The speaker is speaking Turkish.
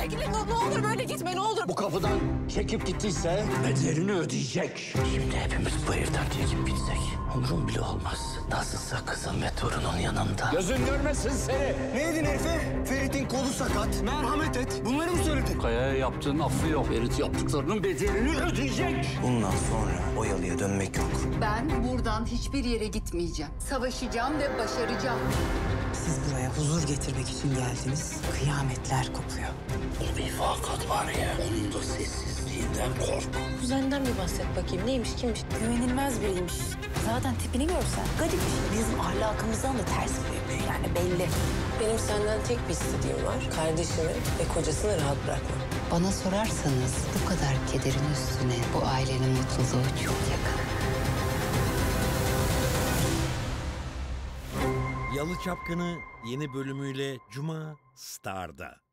bekle. Ne olur böyle gitme, ne olur. Bu kapıdan çekip gittiyse bedelini ödeyecek. Şimdi hepimiz bu evden çekip gitsek umurum bile olmaz. Nasılsa kızım ve torunun yanında. Gözün görmesin seni. Ne dedin herife? Ferit'in kolu sakat. Merhamet et. Bunları mı söyledin? Kaya'ya yaptığın affı yok. Ferit yaptıklarının bedelini ödeyecek. Bundan sonra o yalıya dönmek yok. Ben buradan hiçbir yere gitmeyeceğim. Savaşacağım ve başaracağım. Siz buraya huzur getirmek için geldiniz. Kıyametler kopuyor. O bir fakat var ya, onun da sessizliğinden kork. Kuzenden bir bahset bakayım. Neymiş, kimmiş? Güvenilmez biriymiş. Zaten tipini görsen garip. Bizim ahlakımızdan da ters bir yapıyor yani belli. Benim senden tek bir istediğim var. Kardeşimi ve kocasını rahat bırakma. Bana sorarsanız bu kadar kederin üstüne bu ailenin mutluluğu çok yakın. Yalı Çapkını yeni bölümüyle Cuma Star'da.